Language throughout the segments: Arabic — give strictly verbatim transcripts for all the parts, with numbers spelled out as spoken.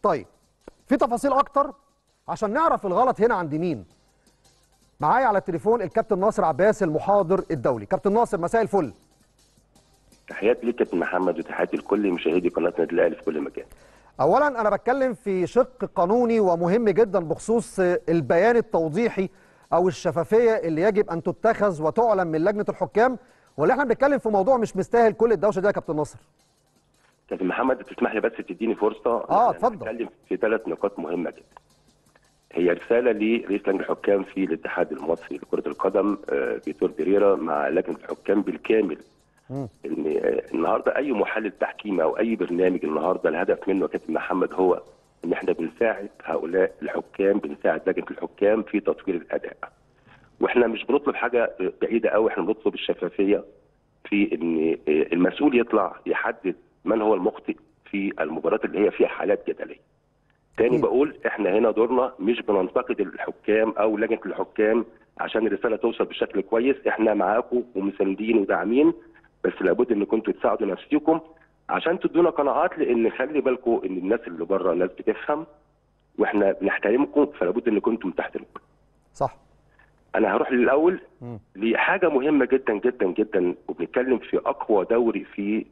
طيب في تفاصيل اكتر عشان نعرف الغلط هنا عند مين. معايا على التليفون الكابتن ناصر عباس المحاضر الدولي. كابتن ناصر مساء الفل. تحياتي ليك كابتن محمد وتحياتي لكل مشاهدي قناه نادي الاهلي في كل مكان. اولا انا بتكلم في شق قانوني ومهم جدا بخصوص البيان التوضيحي او الشفافيه اللي يجب ان تتخذ وتعلن من لجنه الحكام، ولا احنا بنتكلم في موضوع مش مستاهل كل الدوشه دي يا كابتن ناصر؟ كابتن محمد تسمح لي بس تديني فرصه. اه اتفضل. هنتكلم في ثلاث نقاط مهمه جدا. هي رساله لرئيس لجنه الحكام في الاتحاد المصري لكره القدم فيتور بيريرا مع لجنه الحكام بالكامل. م. ان النهارده اي محلل تحكيم او اي برنامج النهارده الهدف منه يا كابتن محمد هو ان احنا بنساعد هؤلاء الحكام، بنساعد لجنه الحكام في تطوير الاداء. واحنا مش بنطلب حاجه بعيده قوي، احنا بنطلب الشفافيه في ان المسؤول يطلع يحدد من هو المخطئ في المباريات اللي هي فيها حالات جدليه. تاني بقول احنا هنا دورنا مش بننتقد الحكام او لجنه الحكام عشان الرساله توصل بشكل كويس، احنا معاكم ومساندين وداعمين، بس لابد ان كنتوا تساعدوا نفسكم عشان تدونا قناعات، لان خلي بالكم ان الناس اللي بره ناس بتفهم واحنا بنحترمكم، فلابد ان كنتم تحترمكم. صح. انا هروح للاول م. لحاجه مهمه جدا جدا جدا، وبنتكلم في اقوى دوري في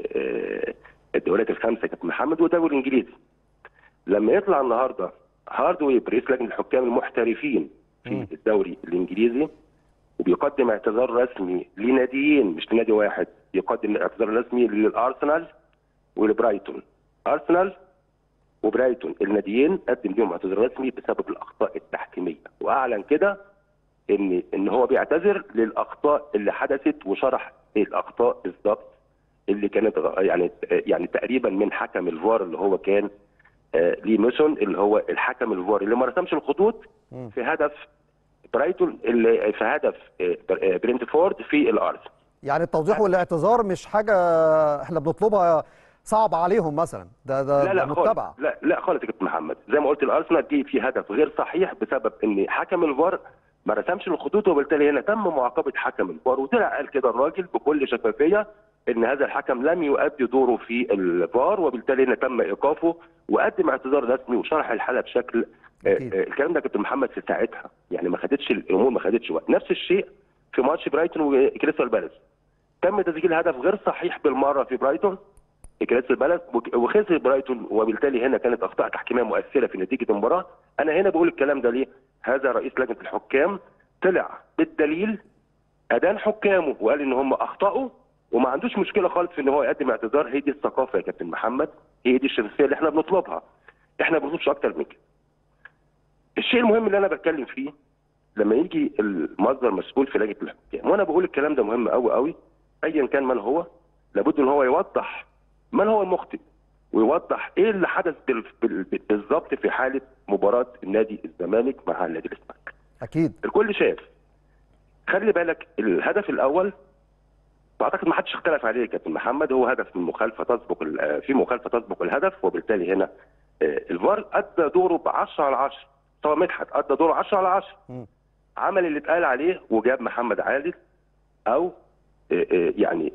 الدوريات الخمسه يا كابتن محمد ودوري انجليزي. لما يطلع النهارده هاردوي رئيس لجنه الحكام المحترفين في م. الدوري الانجليزي وبيقدم اعتذار رسمي لناديين مش لنادي واحد، يقدم اعتذار رسمي للارسنال ولبرايتون. ارسنال وبرايتون الناديين قدم لهم اعتذار رسمي بسبب الاخطاء التحكيميه، واعلن كده ان ان هو بيعتذر للاخطاء اللي حدثت وشرح ايه الاخطاء بالظبط اللي كانت يعني يعني تقريبا من حكم الفار اللي هو كان آه لي ميسون اللي هو الحكم الفار اللي ما رسمش الخطوط في هدف برايتون اللي في هدف آه برينتفورد في الارسنال. يعني التوضيح والاعتذار مش حاجه احنا بنطلبها صعب عليهم مثلا، ده ده لا لا متبع. خالص. لا لا خالص يا كابتن محمد، زي ما قلت الارسنال دي في هدف غير صحيح بسبب ان حكم الفار ما رسمش الخطوط، وبالتالي هنا تم معاقبه حكم الفار، وطلع قال كده الراجل بكل شفافيه ان هذا الحكم لم يؤدي دوره في الفار، وبالتالي هنا تم ايقافه وقدم اعتذار رسمي وشرح الحاله بشكل آه الكلام ده كابتن محمد في ساعتها، يعني ما خدتش الامور ما خدتش وقت. نفس الشيء في ماتش برايتون وكريستال بالاس، تم تسجيل هدف غير صحيح بالمره في برايتون كريستال بالاس وخسر برايتون، وبالتالي هنا كانت اخطاء تحكيميه مؤثره في نتيجه المباراه. انا هنا بقول الكلام ده ليه؟ هذا رئيس لجنه الحكام طلع بالدليل ادان حكامه وقال ان هم اخطاوا وما عندوش مشكله خالص في ان هو يقدم اعتذار. هي دي الثقافه يا كابتن محمد، هي دي الشفافيه اللي احنا بنطلبها، احنا ما بنطلبش اكتر من كده. الشيء المهم اللي انا بتكلم فيه لما يجي المصدر مسؤول في لجنه الحكام، وانا بقول الكلام ده مهم قوي قوي، ايا كان من هو لابد ان هو يوضح من هو المخطئ ويوضح ايه اللي حدث بالظبط في حاله مباراه النادي الزمالك مع النادي الاسماعيلي. اكيد الكل شاف. خلي بالك الهدف الاول واعتقد ما حدش اختلف عليه يا كابتن محمد، هو هدف من مخالفه تسبق في مخالفه تسبق الهدف، وبالتالي هنا الفار ادى دوره ب عشرة على عشرة. طبعا مدحت ادى دوره عشرة على عشرة، عمل اللي اتقال عليه وجاب محمد عادل او يعني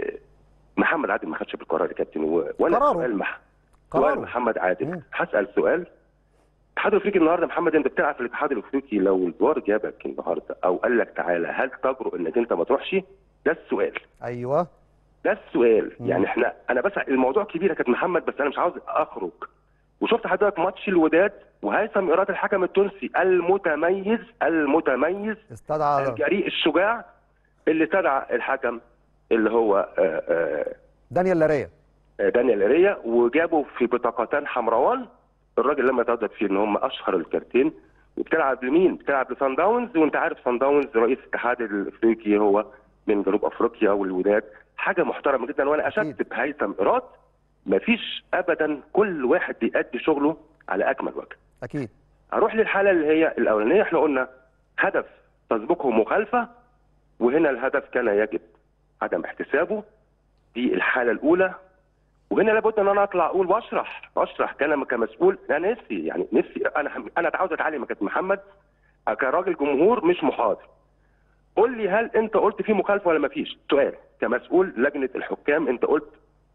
محمد عادل ما خدش بالقرار يا كابتن، ولا سؤال مح... سؤال محمد عادل. هسال سؤال الاتحاد الافريقي النهارده محمد، انت بتلعب في الاتحاد الافريقي، لو الفار جابك النهارده او قال لك تعالى هل تجرؤ انك انت ما تروحش؟ ده السؤال. ايوه ده السؤال. مم. يعني احنا انا بس الموضوع كبير يا كابتن محمد، بس انا مش عاوز اخرج. وشفت حضرتك ماتش الوداد وهيثم ايراد الحكم التونسي المتميز المتميز استدعى الجريء الشجاع اللي استدعى الحكم اللي هو آآ آآ دانيال لاريا دانيال لاريا وجابوا في بطاقتان حمراوان. الراجل لما تردد فيه ان هم اشهر الكارتين، وبتلعب لمين؟ بتلعب لصن داونز، وانت عارف صن داونز رئيس الاتحاد الافريقي هو من جنوب افريقيا، والوداد حاجه محترمه جدا. وانا اشدت بهيثم ايراد، مفيش ابدا، كل واحد بيأدي شغله على اكمل وجه. اكيد. هروح للحاله اللي هي الاولانيه، احنا قلنا هدف تسبقه مخالفه، وهنا الهدف كان يجب عدم احتسابه. دي الحاله الاولى، وهنا لابد ان انا اطلع اقول واشرح اشرح كان كمسؤول. انا نفسي يعني نفسي انا انا عاوز اتعلم يا كابتن محمد كراجل جمهور مش محاضر. قول لي هل انت قلت في مخالفه ولا ما فيش؟ سؤال كمسؤول لجنه الحكام، انت قلت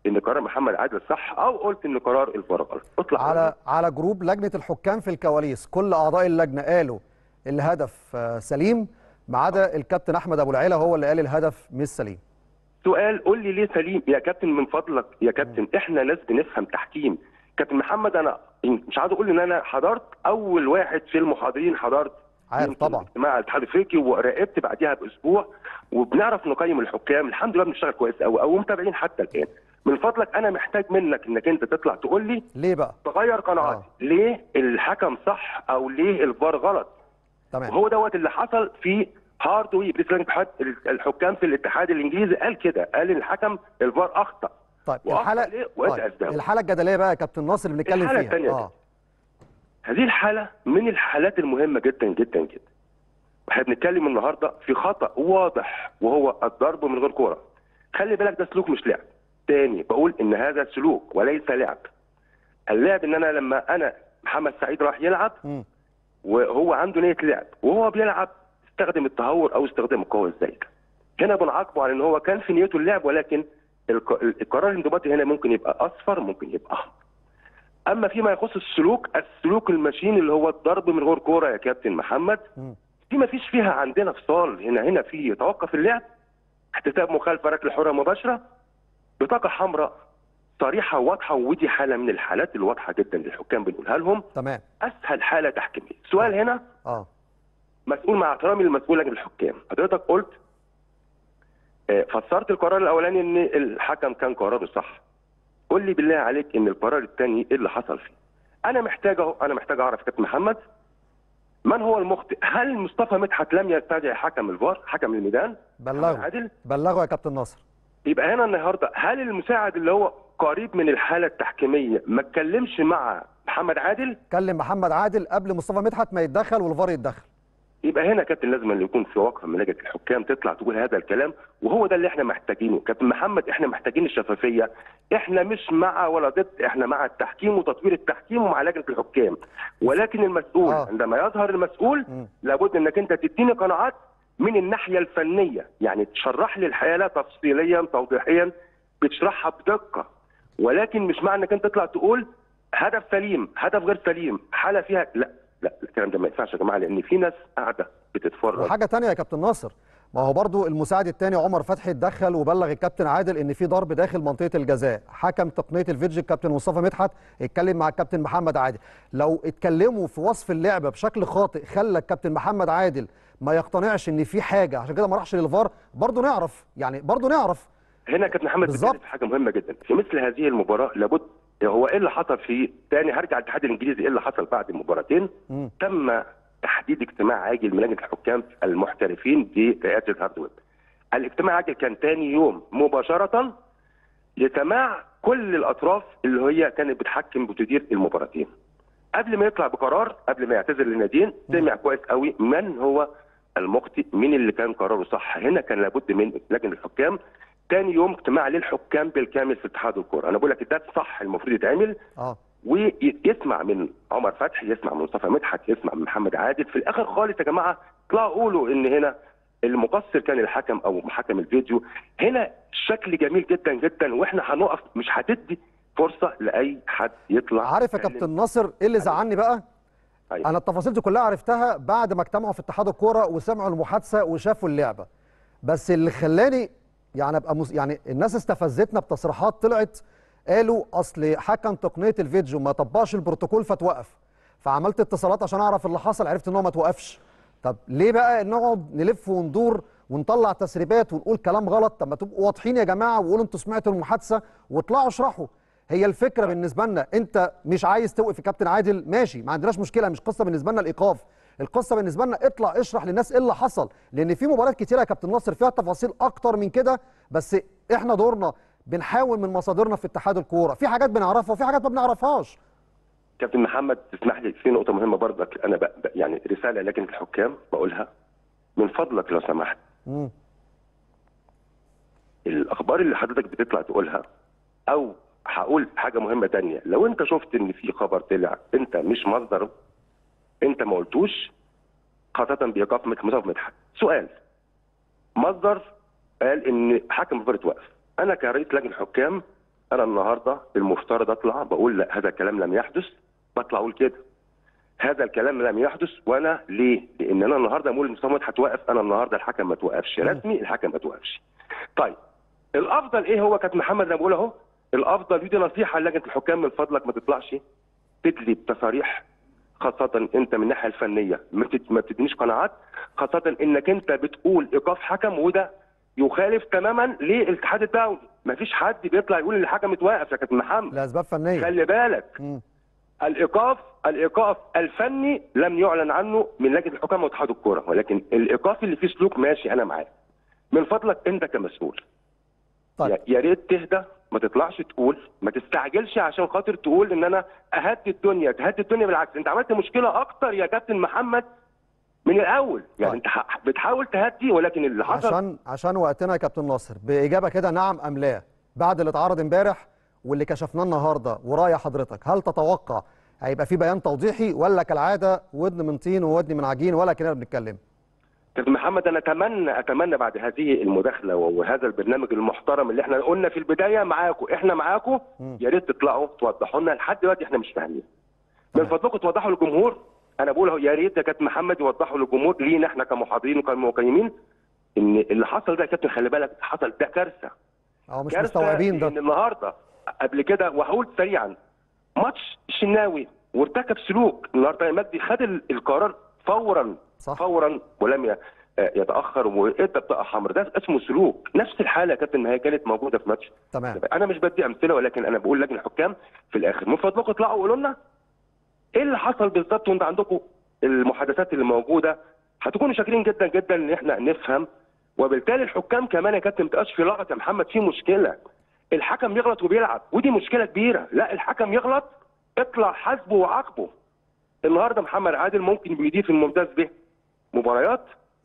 ان قرار محمد عادل صح او قلت ان قرار الفار غلط. اطلع على على جروب لجنه الحكام في الكواليس كل اعضاء اللجنه قالوا الهدف سليم ما عدا الكابتن احمد ابو العيله هو اللي قال الهدف مش سليم. سؤال، قول لي ليه سليم يا كابتن من فضلك يا كابتن، احنا ناس بنفهم تحكيم. كابتن محمد انا مش عاوز اقول ان انا حضرت اول واحد في المحاضرين، حضرت عارف طبعا اجتماع الاتحاد الافريقي وراقبت بعديها باسبوع، وبنعرف نقيم الحكام الحمد لله، بنشتغل كويس قوي او متابعين حتى الان. من فضلك انا محتاج منك انك انت تطلع تقول لي ليه بقى تغير قناعاتي، آه. ليه الحكم صح او ليه الفار غلط. تمام. وهو دوت اللي حصل في هاردوي برئيس لجنه الحكام في الاتحاد الانجليزي، قال كده، قال ان الحكم الفار اخطا. طيب الحاله طيب. الحاله الجدليه بقى يا كابتن ناصر اللي بنتكلم فيها الحاله اه هذه الحاله من الحالات المهمه جدا جدا جدا. واحنا بنتكلم النهارده في خطا واضح وهو الضرب من غير كوره. خلي بالك ده سلوك مش لعب. تاني بقول ان هذا سلوك وليس لعب. اللعب ان انا لما انا محمد سعيد راح يلعب م. وهو عنده نيه لعب وهو بيلعب استخدم التهور او استخدام القوه الزايده. هنا بنعاقبه على ان هو كان في نيته اللعب، ولكن القرار الانضباطي هنا ممكن يبقى اصفر ممكن يبقى احمر. اما فيما يخص السلوك، السلوك الماشين اللي هو الضرب من غير كوره يا كابتن محمد، دي ما فيش فيها عندنا فصال. هنا هنا في يتوقف اللعب، احتساب مخالفه ركله حره مباشره، بطاقه حمراء صريحه واضحه، ودي حاله من الحالات الواضحه جدا للحكام بنقولها لهم. تمام. اسهل حاله تحكيميه. السؤال آه. هنا اه مسؤول، مع احترامي للمسؤول لجنه الحكام، حضرتك قلت فسرت القرار الاولاني ان الحكم كان قراره صح. قول لي بالله عليك ان القرار الثاني ايه اللي حصل فيه؟ انا محتاج اهو انا محتاج اعرف يا كابتن محمد من هو المخطئ؟ هل مصطفى مدحت لم يستدعي حكم الفار، حكم الميدان؟ بلغه عادل بلغه يا كابتن ناصر. يبقى هنا النهارده هل المساعد اللي هو قريب من الحاله التحكيميه ما اتكلمش مع محمد عادل؟ كلم محمد عادل قبل مصطفى مدحت ما يتدخل والفار يتدخل. يبقى هنا كابتن لازم اللي يكون في وقفه من لجنه الحكام تطلع تقول هذا الكلام، وهو ده اللي احنا محتاجينه. كابتن محمد احنا محتاجين الشفافيه، احنا مش مع ولا ضد، احنا مع التحكيم وتطوير التحكيم ومع لجنه الحكام، ولكن المسؤول آه. عندما يظهر المسؤول م. لابد انك انت تديني قناعات من الناحيه الفنيه، يعني تشرح لي الحاله تفصيليا توضيحيا بتشرحها بدقه، ولكن مش معنى انك انت تطلع تقول هدف سليم هدف غير سليم حاله فيها لا لا الكلام ده ما ينفعش يا جماعه، لان في ناس قاعده بتتفرج. وحاجه ثانيه يا كابتن ناصر، ما هو برضو المساعد الثاني عمر فتحي اتدخل وبلغ الكابتن عادل ان في ضرب داخل منطقه الجزاء، حكم تقنيه الفيديو الكابتن مصطفى مدحت اتكلم مع الكابتن محمد عادل، لو اتكلموا في وصف اللعبه بشكل خاطئ خلى الكابتن محمد عادل ما يقتنعش ان في حاجه عشان كده ما راحش للفار، برضو نعرف يعني برضو نعرف هنا كابتن محمد بالظبط في حاجه مهمه جدا في مثل هذه المباراه. لابد هو ايه اللي حصل في تاني هرجع الاتحاد الانجليزي ايه اللي حصل بعد المباراتين؟ م. تم تحديد اجتماع عاجل من لجنه الحكام المحترفين برئاسه هاردويب. الاجتماع عاجل كان تاني يوم مباشره لسماع كل الاطراف اللي هي كانت بتحكم وتدير المباراتين. قبل ما يطلع بقرار، قبل ما يعتذر للناديين، سمع كويس قوي من هو المخطئ، مين اللي كان قراره صح. هنا كان لابد من لجنه الحكام تاني يوم اجتماع للحكام بالكامل في اتحاد الكوره. انا بقول لك ده صح المفروض يتعمل اه ويسمع من عمر فتحي، يسمع من مصطفى مدحت، يسمع من محمد عادل. في الاخر خالص يا جماعه طلعوا قولوا ان هنا المقصر كان الحكم او محكم الفيديو. هنا الشكل جميل جدا جدا، واحنا هنقف مش هتدي فرصه لاي حد يطلع. عارف يا كابتن ناصر ايه اللي زعلني بقى؟ أيوة. انا التفاصيل دي كلها عرفتها بعد ما اجتمعوا في اتحاد الكوره وسمعوا المحادثه وشافوا اللعبه، بس اللي خلاني يعني ابقى مس... يعني الناس استفزتنا بتصريحات طلعت قالوا اصل حكم تقنيه الفيديو ما طبقش البروتوكول فتوقف، فعملت اتصالات عشان اعرف اللي حصل، عرفت ان هو ما توقفش. طب ليه بقى نقعد نلف وندور ونطلع تسريبات ونقول كلام غلط؟ طب ما تبقوا واضحين يا جماعه وقولوا انتوا سمعتوا المحادثه واطلعوا اشرحوا. هي الفكره بالنسبه لنا انت مش عايز توقف الكابتن عادل ماشي، ما عندناش مشكله، مش قصه بالنسبه لنا الايقاف، القصه بالنسبه لنا اطلع اشرح للناس ايه اللي حصل، لان في مباريات كتيره يا كابتن ناصر فيها تفاصيل اكتر من كده، بس احنا دورنا بنحاول من مصادرنا في اتحاد الكوره، في حاجات بنعرفها وفي حاجات ما بنعرفهاش. كابتن محمد تسمح لي في نقطه مهمه برضك، انا بق... يعني رساله لجنه الحكام بقولها من فضلك لو سمحت. امم الاخبار اللي حضرتك بتطلع تقولها، او هقول حاجه مهمه ثانيه، لو انت شفت ان في خبر طلع انت مش مصدر، انت ما قلتوش، خاصه بايقاف مصطفى مدحت. سؤال، مصدر قال ان حكم الفار اتوقف، انا كرئيس لجنه حكام انا النهارده المفترض اطلع بقول لا هذا الكلام لم يحدث، بطلع اقول كده هذا الكلام لم يحدث. وانا ليه؟ لان انا النهارده بقول المسابقات هتوقف، انا النهارده الحكم ما توقفش رسمي، الحكم ما توقفش. طيب الافضل ايه هو كابتن محمد؟ انا بقول اهو الافضل، ودي نصيحه لجنه الحكام من فضلك ما تطلعش تدلي بتصاريح، خاصه انت من الناحيه الفنيه ما بتدينيش قناعات، خاصه انك انت بتقول ايقاف حكم وده يخالف تماما للاتحاد الدولي. ما فيش حد بيطلع يقول ان الحكم اتوقف يا كابتن محمد لاسباب فنيه. خلي بالك. م. الايقاف الايقاف الفني لم يعلن عنه من لجنه الحكام واتحاد الكوره، ولكن الايقاف اللي فيه سلوك ماشي انا معاك. من فضلك انت كمسؤول طيب. يا ريت تهدى، ما تطلعش تقول، ما تستعجلش عشان خاطر تقول ان انا اهدي الدنيا، تهدي الدنيا بالعكس، انت عملت مشكله اكتر يا كابتن محمد من الاول، يعني طيب. انت بتحاول تهدي ولكن اللي حصل عشان عشان وقتنا يا كابتن ناصر باجابه كده نعم ام لا بعد اللي اتعرض امبارح واللي كشفناه النهارده ورايا حضرتك، هل تتوقع هيبقى في بيان توضيحي ولا كالعاده ودن من طين وودن من عجين ولا كده بنتكلم؟ كابتن محمد انا اتمنى اتمنى بعد هذه المداخله وهذا البرنامج المحترم اللي احنا قلنا في البدايه معاكم، احنا معاكم، يا ريت تطلعوا توضحوا لنا، لحد دلوقتي احنا مش فاهمين. من فضلكم توضحوا للجمهور، انا بقول اهو يا ريت يا كابتن محمد يوضحوا للجمهور لينا احنا كمحاضرين وكمقيمين ان اللي حصل ده يا كابتن خلي بالك حصل ده كارثه. اه مش مستوعبين ده. ان النهارده قبل كده وهقول سريعا ماتش الشناوي وارتكب سلوك، النهارده مجدي خد القرار فورا صح. فورا ولم يتاخر وادى بطاقه حمراء، ده اسمه سلوك. نفس الحاله يا كابتن ما هي كانت موجوده في ماتش تمام. انا مش بدي امثله ولكن انا بقول لجنه الحكام في الاخر من فضلكم اطلعوا قولوا لنا ايه اللي حصل بالظبط، وانت عندكم المحادثات اللي موجوده هتكونوا شاكرين جدا جدا ان احنا نفهم، وبالتالي الحكام كمان يا كابتن ما تبقاش في لغط يا محمد، في مشكله الحكم يغلط وبيلعب ودي مشكله كبيره، لا الحكم يغلط اطلع حاسبه وعاقبه. النهارده محمد عادل ممكن بيدير في الممتاز به مباريات،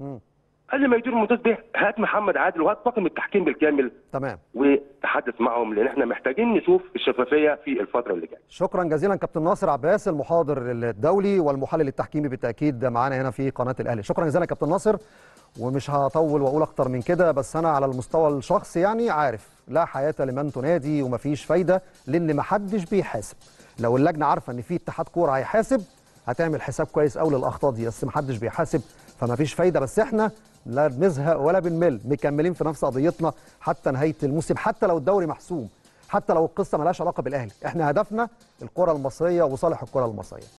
قبل ما يدير الممتاز به هات محمد عادل وهات طاقم التحكيم بالكامل تمام وتحدث معهم، لان احنا محتاجين نشوف الشفافيه في الفتره اللي جايه. شكرا جزيلا كابتن ناصر عباس المحاضر الدولي والمحلل التحكيمي بالتاكيد معانا هنا في قناه الاهلي. شكرا جزيلا كابتن ناصر، ومش هطول واقول اكتر من كده، بس انا على المستوى الشخصي يعني عارف لا حياه لمن تنادي ومفيش فايده، لان محدش بيحاسب. لو اللجنه عارفه ان في اتحاد كوره هيحاسب هتعمل حساب كويس قوي للاخطاء دي، بس محدش بيحاسب فمفيش فايده. بس احنا لا بنزهق ولا بنمل، مكملين في نفس قضيتنا حتى نهايه الموسم، حتى لو الدوري محسوم، حتى لو القصه مالهاش علاقه بالاهلي، احنا هدفنا الكره المصريه وصالح الكره المصريه.